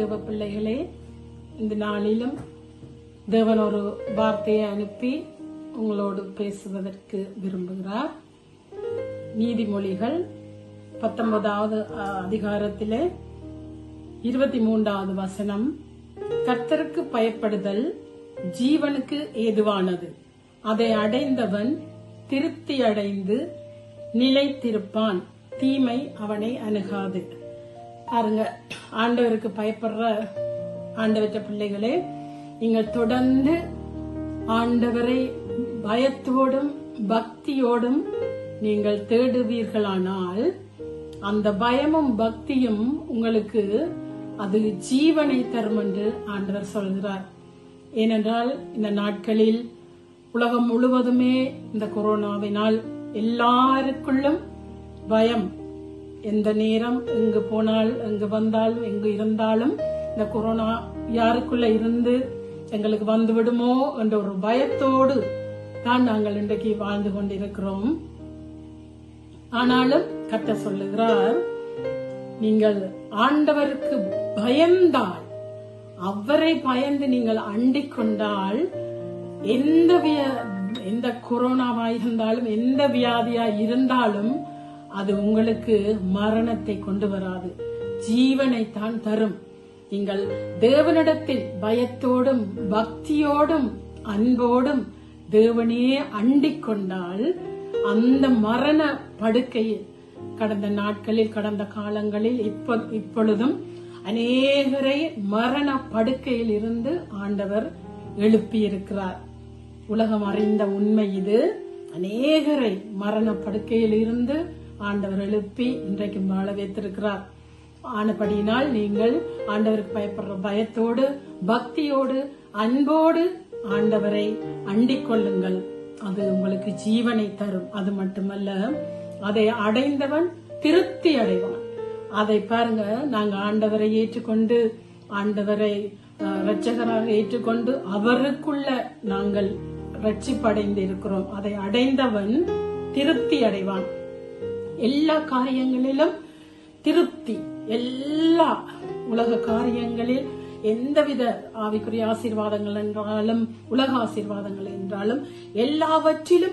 தேவ பிள்ளைகளே, இந்த நாளிலும் தேவன் ஒரு வார்த்தையை அனுப்பி உங்களோடு பேசுவதற்கு விரும்புகிறார். நீதிமொழிகள் 19வது அதிகாரத்திலே 23வது வசனம், கர்த்தருக்கு பயப்படுதல் ஜீவனுக்கு ஏதுவானது, அதை அடைந்தவன் திருப்தி அடைந்து நிலைத்திருப்பான், தீமை அவனை அணுகாது. பாருங்க, ஆண்டவருக்கு பயப்படுற ஆண்டவற்ற பிள்ளைகளே, நீங்கள் தொடர்ந்து ஆண்டவரை பயத்தோடும் பக்தியோடும் நீங்கள் தேடுவீர்களானால் அந்த பயமும் பக்தியும் உங்களுக்கு அது ஜீவனை தரும் என்று ஆண்டவர் சொல்கிறார். ஏனென்றால் இந்த நாட்களில் உலகம் முழுவதுமே இந்த கொரோனாவினால் எல்லாருக்குள்ளும் பயம். எந்த நேரம் எங்கு போனால், எங்கு வந்தாலும், எங்கு இருந்தாலும் இந்த கொரோனா யாருக்குள்ள இருந்து எங்களுக்கு வந்து விடுமோ என்ற ஒரு பயத்தோடு தான் நாங்கள் இன்றைக்கு வாழ்ந்து கொண்டிருக்கிறோம். ஆனாலும் கர்த்தர் சொல்லுகிறார், நீங்கள் ஆண்டவருக்கு பயந்தால், அவரை பயந்து நீங்கள் அண்டிக் கொண்டால், எந்த கொரோனாவா இருந்தாலும், எந்த வியாதியா இருந்தாலும் அது உங்களுக்கு மரணத்தை கொண்டு வராது, ஜீவனை தான் தரும். நீங்கள் தேவனிடத்தில் பயத்தோடும் பக்தியோடும் அன்போடும் தேவனே அண்டிக் கொண்டால் அந்த மரண படுக்கையில் கடந்த நாட்களில், கடந்த காலங்களில், இப்பொழுதும் அநேகரை மரண படுக்கையில் இருந்து ஆண்டவர் எழுப்பியிருக்கிறார். உலகம் அறிந்த உண்மை இது. அநேகரை மரண படுக்கையில் இருந்து ஆண்டவர் எழுப்பி இன்றைக்கு வாழ வைத்திருக்கிறார். ஆனபடியினால் நீங்கள் ஆண்டவருக்கு பயப்படுற பயத்தோடு பக்தியோடு அன்போடு ஆண்டவரை அண்டிக் கொள்ளுங்கள், அது உங்களுக்கு ஜீவனை தரும். அது மட்டுமல்ல, அதை அடைந்தவன் திருப்தி அடைவான். அதை பாருங்க, நாங்க ஆண்டவரை ஏற்றுக்கொண்டு, ஆண்டவரை இரட்சகராக ஏற்றுக்கொண்டு அவருக்குள்ள நாங்கள் ரட்சிப்படைந்து இருக்கிறோம். அதை அடைந்தவன் திருப்தி அடைவான். எல்லா காரியங்களிலும் திருப்தி. எல்லா உலக காரியங்களில் எந்தவித ஆவிக்குரிய ஆசீர்வாதங்கள் என்றாலும், உலக ஆசீர்வாதங்கள் என்றாலும், எல்லாவற்றிலும்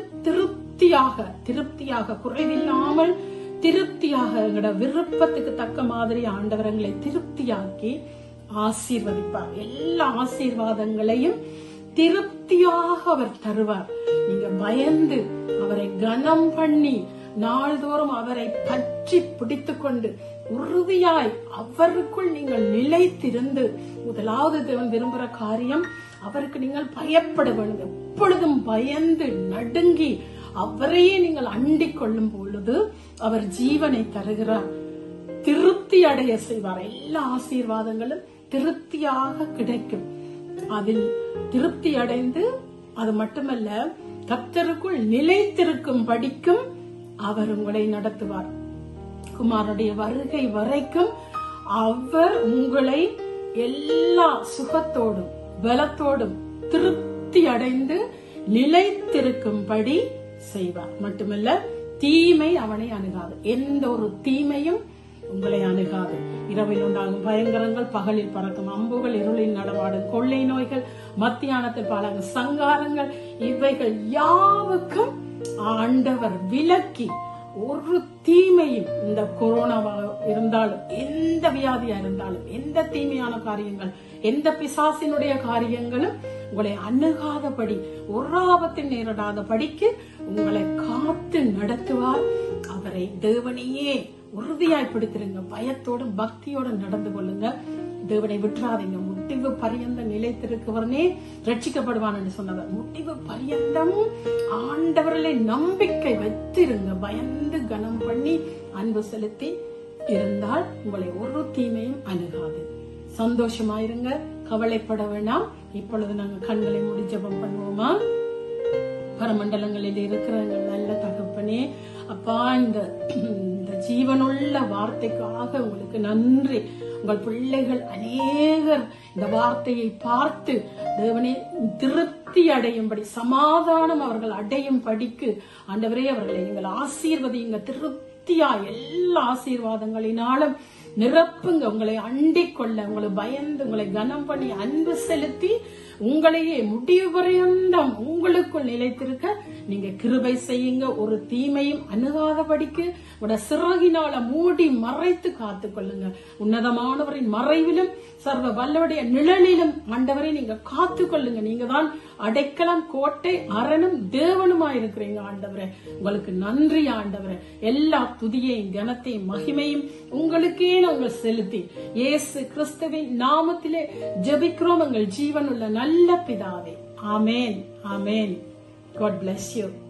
திருப்தியாக குறைவில்லாமல் திருப்தியாக எங்களோட விருப்பத்துக்கு தக்க மாதிரி ஆண்டவரங்களை திருப்தியாக்கி ஆசீர்வதிப்பார். எல்லா ஆசீர்வாதங்களையும் திருப்தியாக அவர் தருவார். நீங்க பயந்து அவரை கனம் பண்ணி நாள்தோறும் அவரை பற்றி பிடித்துக் கொண்டு உறுதியாய் அவருக்குள் நீங்கள் நிலைத்திருந்து, முதலாவது தேவன் விரும்புகிற காரியம், அவருக்கு நீங்கள் பயப்பட வேண்டும். எப்பொழுதும் பயந்து நடுங்கி அவரையே நீங்கள் அண்டிக் கொள்ளும் பொழுது அவர் ஜீவனை தருகிறார், திருப்தி அடைய செய்வார். எல்லா ஆசீர்வாதங்களும் திருப்தியாக கிடைக்கும். அதில் திருப்தி அடைந்து, அது மட்டுமல்ல, கர்த்தருக்குள் நிலைத்திருக்கும் படிக்கும் அவர் உங்களை நடத்துவார். குமாரனுடைய வருகை வரைக்கும் அவர் உங்களை எல்லா சுகத்தோடும் பலத்தோடும் திருப்தி அடைந்து நிலைத்திருக்கும்படி செய்வார். மட்டுமல்ல, தீமை அவனை அணுகாது. எந்த ஒரு தீமையும் உங்களை அணுகாது. இரவில் உண்டாகும் பயங்கரங்கள், பகலில் பறக்கும் அம்புகள், இருளில் நடமாடும் கொள்ளை நோய்கள், மத்தியானத்தில் பாலாகும் சங்காரங்கள், இவைகள் யாவுக்கும் ஆண்டவர் விலக்கி ஒரு தீமையும், இந்த கொரோனாவா இருந்தாலும், எந்த வியாதியா இருந்தாலும், எந்த தீமையான காரியங்கள், எந்த பிசாசினுடைய காரியங்களும் உங்களை அணுகாதபடி, ஒரு ஆபத்தில் நேரிடாதபடிக்கு உங்களை காத்து நடத்துவார். அவரை தேவனையே உறுதியாய் பிடித்திருங்க. பயத்தோடும் பக்தியோடும் நடந்து கொள்ளுங்க. தேவனை விட்டுறாதீங்க. முடிவு பரியந்த நிலைத்திருக்கிறவனே ரட்சிக்கப்படுவான் என்று சொன்னவர். முடிவு பரியந்தம் ஆண்டவர்களை நம்பிக்கை வைத்திருங்க. பயந்து கனம் பண்ணி அன்பு செலுத்தி இருந்தால் உங்களை ஒரு தீமையும் அணுகாது. சந்தோஷமாயிருங்க, கவலைப்பட வேண்டாம். இப்பொழுது நாங்க கண்களை மூடி ஜெபம் பண்ணுவோமா? பரமண்டலங்களில் இருக்கிற நல்ல தகப்பனே, அப்பா, இந்த ஜீவனுள்ள வார்த்தைக்காக உங்களுக்கு நன்றி. உங்கள் பிள்ளைகள் அநேகர் இந்த வார்த்தையை பார்த்து தேவனே திருப்தி அடையும்படி, சமாதானம் அவர்கள் அடையும் படிக்கு ஆண்டவரே அவர்களை நீங்கள் ஆசீர்வதிங்க. திருப்தியா எல்லா ஆசீர்வாதங்களினாலும் நிரப்புங்க. உங்களை அண்டிக் கொள்ள, உங்களை பயந்து, உங்களை கனம் பண்ணி அன்பு செலுத்தி உங்களையே முடிவு பரியந்தம் உங்களுக்குள் நிலைத்திருக்க நீங்க கிருபை செய்யுங்க. ஒரு தீமையும் அணுகாதபடிக்கு உடைய சிறகினால மூடி மறைத்து காத்துக் கொள்ளுங்க. உன்னதமானவரின் மறைவிலும் சர்வ வல்லவருடைய நிழலிலும் ஆண்டவரை நீங்க காத்துக் கொள்ளுங்க. நீங்க தான் அடைக்கலம், கோட்டை, அரணும் தேவனுமாயிருக்கிறீங்க ஆண்டவரே. உங்களுக்கு நன்றி ஆண்டவரே. எல்லா துதியையும் கனத்தையும் மகிமையும் உங்களுக்கே நாங்கள் செலுத்தி இயேசு கிறிஸ்துவின் நாமத்திலே ஜெபிக்கிறோம் எங்கள் ஜீவனுள்ள நல்ல பிதாவே. ஆமேன், ஆமேன். God bless you.